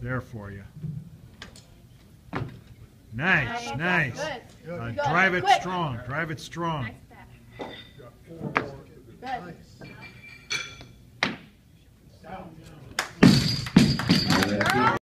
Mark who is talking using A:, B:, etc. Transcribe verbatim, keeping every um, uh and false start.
A: there for you. Nice, nice.
B: Good.
A: Uh,
B: Go.
A: drive it
B: Quick.
A: strong. Drive it strong.
B: Nice bat.
C: Got four more to do.
B: Good.